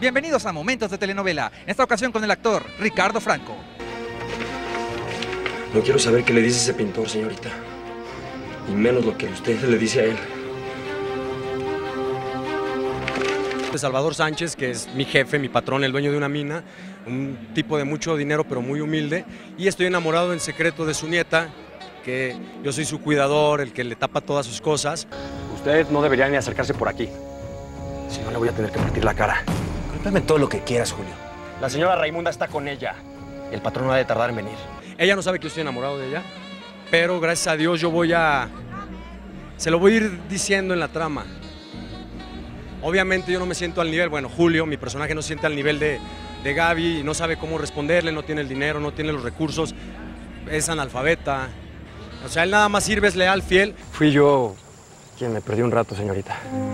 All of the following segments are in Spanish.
Bienvenidos a Momentos de Telenovela, en esta ocasión con el actor Ricardo Franco. No quiero saber qué le dice ese pintor, señorita. Y menos lo que usted le dice a él. Salvador Sánchez, que es mi jefe, mi patrón, el dueño de una mina, un tipo de mucho dinero pero muy humilde, y estoy enamorado en secreto de su nieta, que yo soy su cuidador, el que le tapa todas sus cosas. Usted no debería ni acercarse por aquí, si no le voy a tener que partir la cara. Cúlpame todo lo que quieras, Julio. La señora Raimunda está con ella, y el patrón no ha de tardar en venir. Ella no sabe que yo estoy enamorado de ella, pero gracias a Dios yo se lo voy a ir diciendo en la trama. Obviamente yo no me siento al nivel, bueno, Julio, mi personaje, no se siente al nivel de Gaby y no sabe cómo responderle, no tiene el dinero, no tiene los recursos, es analfabeta. O sea, él nada más sirve, es leal, fiel. Fui yo quien me perdí un rato, señorita.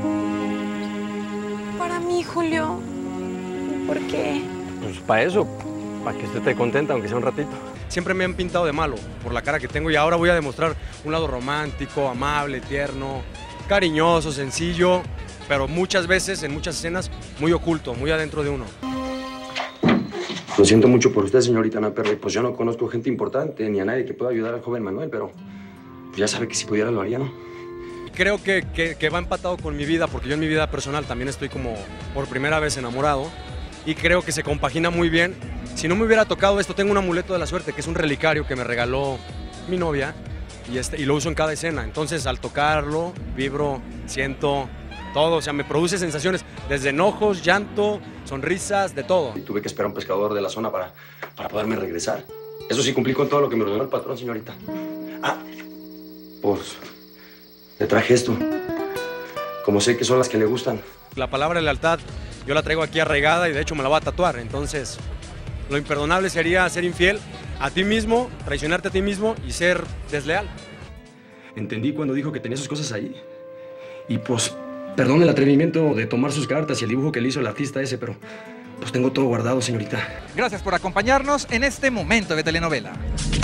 Para mí, Julio. ¿Por qué? Pues para eso, para que usted esté contenta, aunque sea un ratito. Siempre me han pintado de malo por la cara que tengo y ahora voy a demostrar un lado romántico, amable, tierno, cariñoso, sencillo, pero muchas veces, en muchas escenas, muy oculto, muy adentro de uno. Lo siento mucho por usted, señorita Ana Perry. Pues yo no conozco gente importante ni a nadie que pueda ayudar al joven Manuel, pero ya sabe que si pudiera lo haría, ¿no? Creo que va empatado con mi vida, porque yo en mi vida personal también estoy como por primera vez enamorado y creo que se compagina muy bien. Si no me hubiera tocado esto, tengo un amuleto de la suerte, que es un relicario que me regaló mi novia y lo uso en cada escena. Entonces, al tocarlo, vibro, siento todo, o sea, me produce sensaciones, desde enojos, llanto, sonrisas, de todo. Y tuve que esperar a un pescador de la zona para poderme regresar. Eso sí, cumplí con todo lo que me ordenó el patrón, señorita. Ah, pues le traje esto. Como sé que son las que le gustan. La palabra lealtad yo la traigo aquí arraigada y de hecho me la voy a tatuar. Entonces, lo imperdonable sería ser infiel a ti mismo, traicionarte a ti mismo y ser desleal. Entendí cuando dijo que tenía sus cosas ahí. Y pues, perdón el atrevimiento de tomar sus cartas y el dibujo que le hizo el artista ese, pero pues tengo todo guardado, señorita. Gracias por acompañarnos en este Momento de Telenovela.